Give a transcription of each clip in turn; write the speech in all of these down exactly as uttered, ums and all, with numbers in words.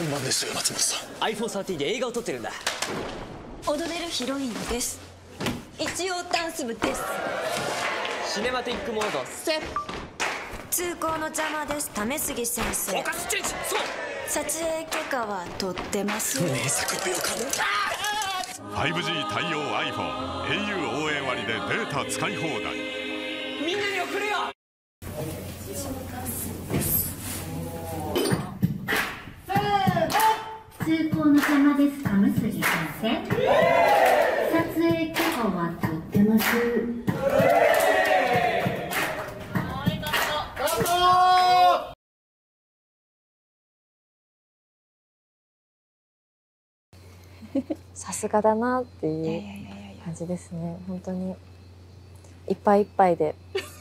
本番ですよ松本さん。 アイフォンサーティーン で映画を撮ってるんだ。 踊れるヒロインです。一応ダンス部です。 シネマティックモードセッ通行の邪魔です。為杉先生。 フォーカスチェンジ。そう撮影許可は取ってます。 名作舞踊家のファイブジー 対応 アイフォン au 応援割でデータ使い放題。 みんなに送るよ。 通行の邪魔です。為杉先生。撮影許可は取ってます。 さすがだなっていう感じですね。本当にいっぱいいっぱいで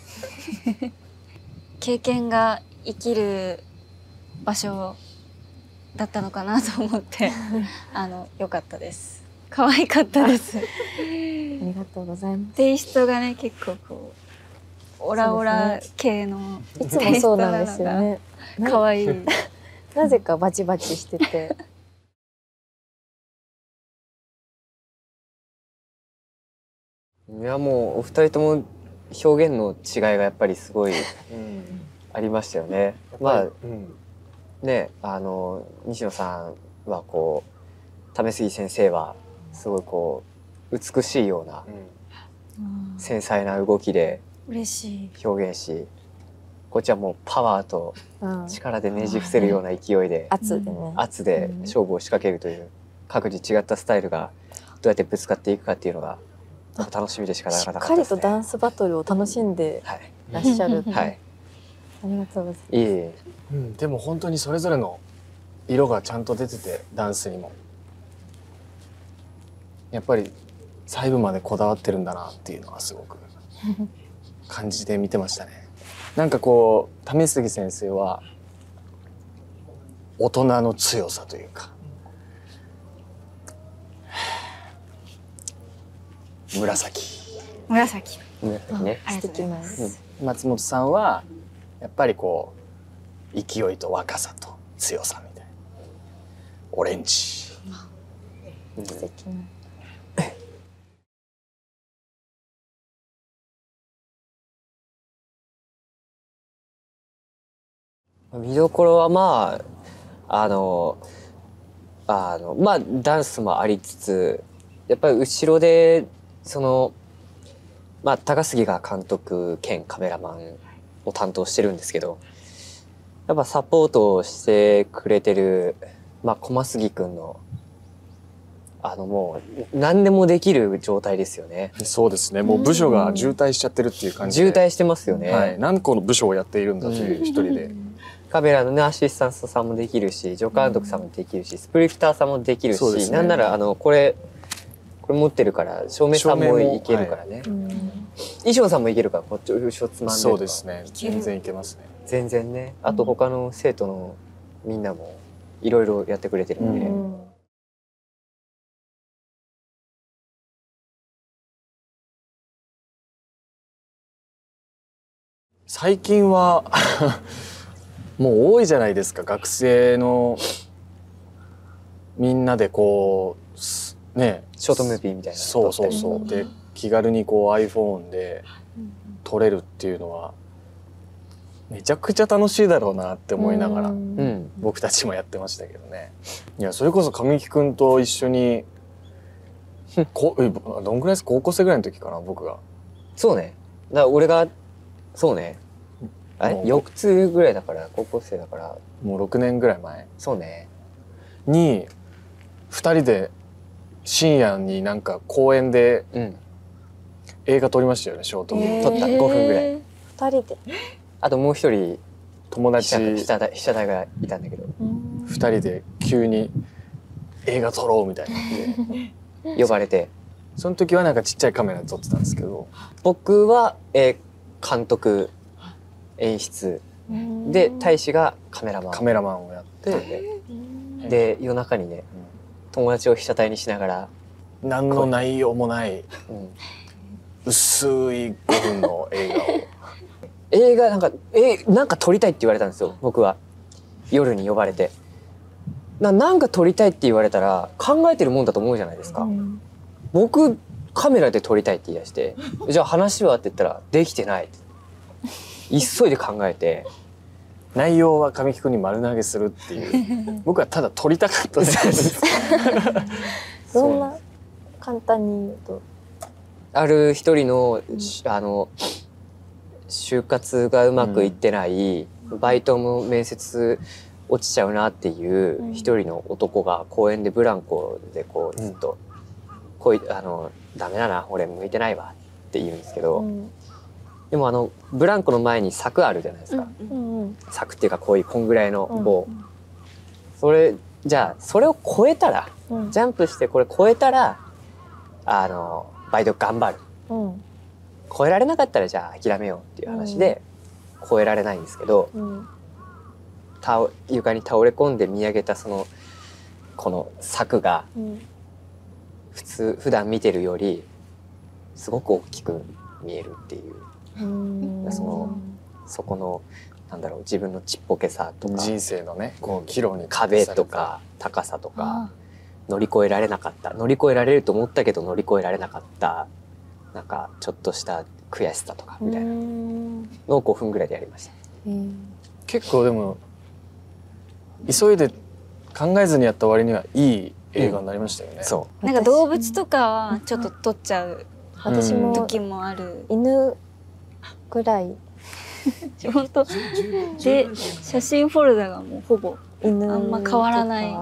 経験が生きる場所だったのかなと思ってあの良かったです。可愛かったです。 ありがとうございます。 テイストがね結構こうオラオラ系のいつもそうなんですよね。 可愛い。 なぜかバチバチしてて。 いやもうお二人とも表現の違いがやっぱりすごいありましたよね。まあ、うん、ねあの西野さんはこう為杉先生はすごいこう美しいような、うん、繊細な動きで嬉しい表現し、こっちはもうパワーと力でねじ伏せるような勢いで、 うん、圧でね圧で勝負を仕掛けるという各自違ったスタイルがどうやってぶつかっていくかっていうのが楽しみでしかなかったですね。 しっかりとダンスバトルを楽しんでらっしゃる。 はい。 ありがとうございます。 いえ。 うん、でも本当にそれぞれの色がちゃんと出ててダンスにもやっぱり細部までこだわってるんだなっていうのはすごく感じて見てましたね。なんかこう為杉先生は大人の強さというか。紫紫紫ね、 素敵な、 うん、松本さんはやっぱりこう勢いと若さと強さみたいなオレンジ、 素敵な見どころはまああのあのまあダンスもありつつやっぱり後ろでそのまあ高杉が監督兼カメラマンを担当してるんですけど、やっぱサポートをしてくれてるまあ駒杉くんのあのもう何でもできる状態ですよね。 そうですね。もう部署が渋滞しちゃってるっていう感じで。 渋滞してますよね。 はい。何個の部署をやっているんだという一人で。 カメラのねアシスタントさんもできるし、助監督さんもできるし、スプリクターさんもできるし、ね、なんならあのこれ。これ持ってるから照明さんもいけるからね、はい、衣装さんもいけるからこっち後ろつまんでそうですね全然いけますね全然ね。あと他の生徒のみんなもいろいろやってくれてるんで、うん、 最近はもう多いじゃないですか。学生のみんなでこうね、 ショートムービーみたいなそうそうそうで気軽にこう iPhone で撮れるっていうのはめちゃくちゃ楽しいだろうなって思いながら、うん、僕たちもやってましたけどね。いやそれこそ神木くんと一緒にこどんぐらいです高校生ぐらいの時かな僕が。 そうね。だから俺がそうねあれよっつぐらいだから高校生だからもうろくねんぐらい前そうねにふたりで深夜になんか公園で映画撮りましたよね。ショートムービー撮ったごふんぐらいふたりで。 あともう一人友達被写体被写体がいたんだけどふたりで急に映画撮ろうみたいな呼ばれてその時はなんかちっちゃいカメラで撮ってたんですけど僕は、えー、監督演出で大使がカメラマンカメラマンをやってで夜中にね友達を被写体にしながら何の内容もない、うん、薄いごふんの映画を映画なんかえなんか撮りたいって言われたんですよ僕は夜に呼ばれて。 ななんか撮りたいって言われたら考えてるもんだと思うじゃないですか。僕カメラで撮りたいって言い出して「じゃあ話は?」って言ったら「できてない」急いで考えて内容は神木君に丸投げするっていう僕はただ撮りたかっただけです。 どんな簡単に言うとある一人の、うん、あの就活がうまくいってない、うん、バイトも面接落ちちゃうなっていう一人の男が公園でブランコでこうずっと、うん、こうあのダメだな俺向いてないわって言うんですけど、うん、でもあのブランコの前に柵あるじゃないですか、うんうん、柵っていうかこういうこんぐらいの棒、うん、それじゃあそれを超えたら、うん、ジャンプしてこれ超えたらあのバイト頑張る、うん、超えられなかったらじゃあ諦めようっていう話で、うん、超えられないんですけど、うん、た床に倒れ込んで見上げたそのこの柵が、うん、普通普段見てるよりすごく大きく見えるっていう、うん、そのそこのなんだろう自分のちっぽけさとか人生のねこう岐路に壁とか高さとか乗り越えられなかった乗り越えられると思ったけど乗り越えられなかったなんかちょっとした悔しさとかみたいなのをごふんぐらいでやりました。 結構でも急いで考えずにやった割にはいい映画になりましたよね。うん、 そうなんか動物とかはちょっと撮っちゃう私も時もある。 犬ぐらい本当で写真フォルダがもうほぼあんま変わらない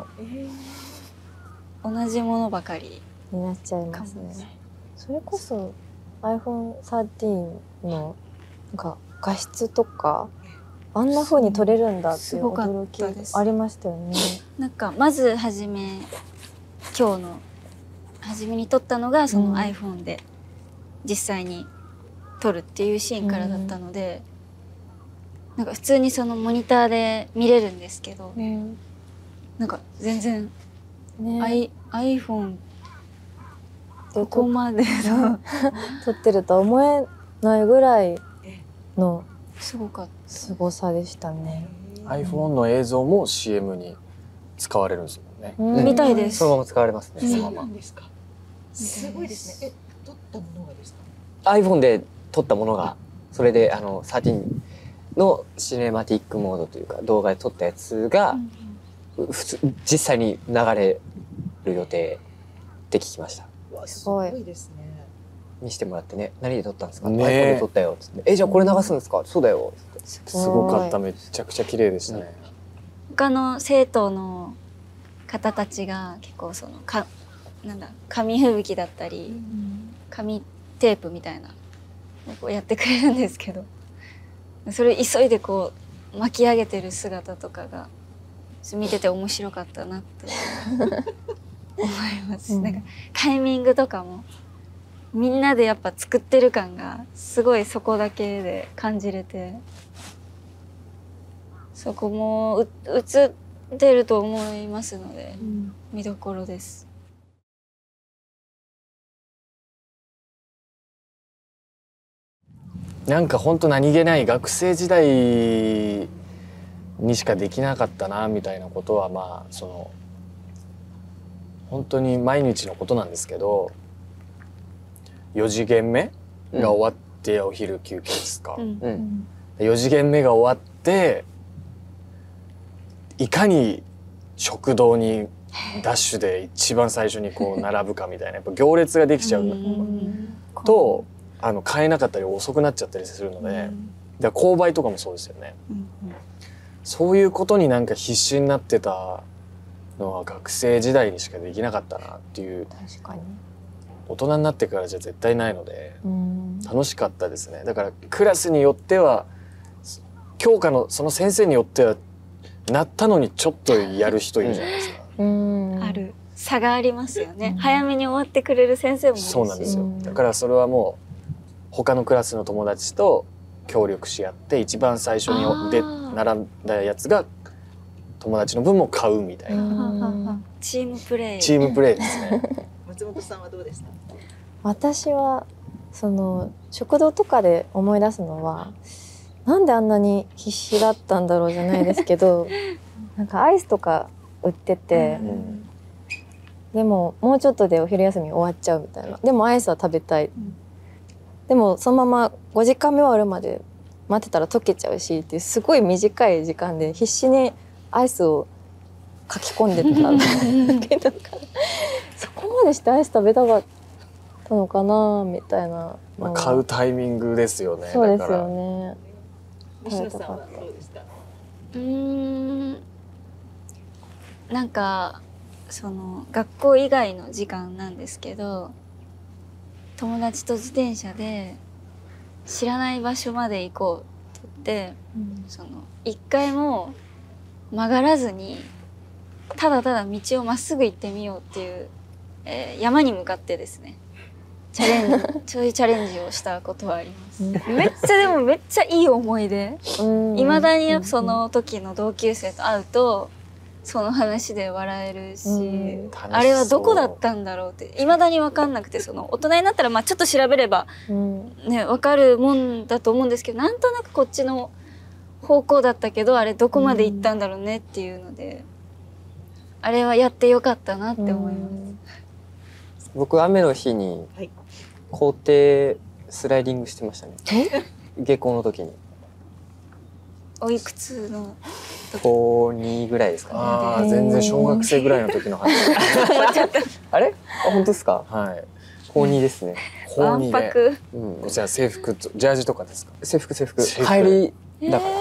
同じものばかりになっちゃいますね。それこそ アイフォンサーティーン のなんか画質とかあんな風に撮れるんだっていう驚きありましたよね。 なんかまず初め今日の初めに撮ったのがその iPhone で実際に撮るっていうシーンからだったので、うん、なんか普通にそのモニターで見れるんですけど、うん、なんか全然、ね、iPhone ここまで撮ってるとは思えないぐらいのすごかったすごさでしたね。 iPhone の映像も シーエム に使われるんですもんね。 うん、みたいです。 そのまま使われますね。 そうなんですか。すごいですね。え、撮ったものがですか。 iPhone で撮ったものがそれであのサーティーンのシネマティックモードというか動画で撮ったやつが、うん、普通実際に流れる予定って聞きました。 すごいですね。 見せてもらってね、何で撮ったんですか、ね、iPhone で撮ったよっつって、えじゃあこれ流すんですか、うん、そうだよっつって、 すごかった、めちゃくちゃ綺麗でしたね。 他の生徒の方たちが結構そのかなんだ紙吹雪だったり、うん、紙テープみたいなこうやってくれるんですけど、それ急いでこう巻き上げてる姿とかが見てて面白かったなって思います、うん、なんかタイミングとかもみんなでやっぱ作ってる感がすごいそこだけで感じれて、そこも映ってると思いますので、うん、見どころです。 なんか本当何気ない学生時代にしかできなかったなみたいなことはまあその本当に毎日のことなんですけど、よじ限目が終わってお昼休憩ですか、うんうん、よじ限目が終わっていかに食堂にダッシュで一番最初にこう並ぶかみたいなやっぱ行列ができちゃうとあの買えなかったり遅くなっちゃったりするので、だから購買とかもそうですよね、うんうん、そういうことになんか必死になってたのは学生時代にしかできなかったなっていう。 確かに大人になってからじゃ絶対ないので楽しかったですね。だからクラスによっては教科のその先生によってはなったのにちょっとやる人いるじゃないですか。 うんある差がありますよね、うん、早めに終わってくれる先生もいるし。 そうなんですよ。だからそれはもう他のクラスの友達と協力し合って一番最初にで並んだやつが友達の分も買うみたいなチームプレイチームプレイですね。 松本さんはどうでした？ 私はその食堂とかで思い出すのはなんであんなに必死だったんだろうじゃないですけどなんかアイスとか売ってて、うん、でももうちょっとでお昼休み終わっちゃうみたいな。でもアイスは食べたい、うん、でもそのままごじかんめ終わるまで待ってたら溶けちゃうしっていうすごい短い時間で必死にアイスを書き込んでたんだけどそこまでしてアイス食べたかったのかなみたいな、 まあ、買うタイミングですよね。 そうですよね。 西野さんはどうでした？ うーん、なんかその学校以外の時間なんですけど、友達と自転車で知らない場所まで行こうって言って、うん、その一回も曲がらずにただただ道をまっすぐ行ってみようっていう、えー、山に向かってですねチャレンジそういうチャレンジをしたことはあります。めっちゃでもめっちゃいい思い出。いまだにその時の同級生と会うとその話で笑えるし、あれはどこだったんだろうっていまだに分かんなくて、その大人になったらまあちょっと調べればね分かるもんだと思うんですけど、なんとなくこっちの方向だったけどあれどこまで行ったんだろうねっていうので、あれはやってよかったなって思います。 僕雨の日に校庭スライディングしてましたね。下校の時に。 おいくつの高にぐらいですかね。 ああ、全然小学生ぐらいの時の話。 あれ？あ、本当ですか？ はい。 高にですね。 高にで。 うん。 じゃあ制服とジャージとかですか？ 制服制服。帰りだから。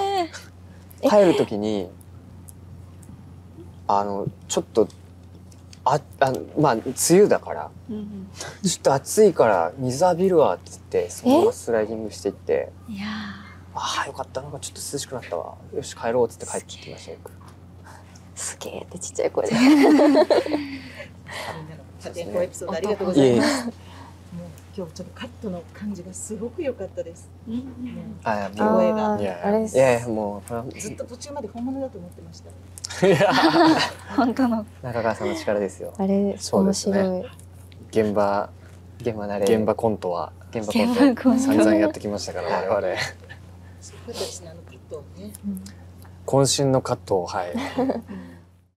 帰る時にあのちょっとああのまあ梅雨だから、うん、ちょっと暑いから水浴びるわって言ってそのままスライディングしていって。いやああよかったなんかちょっと涼しくなったわよし帰ろうっつって帰ってきましたよく。 すげえってちっちゃい声で。 家庭エピソードありがとうございます。もう今日ちょっとカットの感じがすごく良かったです。 ああ声がいやいやもうずっと途中まで本物だと思ってました。 いや本当の中川さんの力ですよ。 あれ面白い。 現場現場慣れ現場コントは現場コント散々やってきましたから我々。 そうですねあのカットをね。 渾身のカットをはい。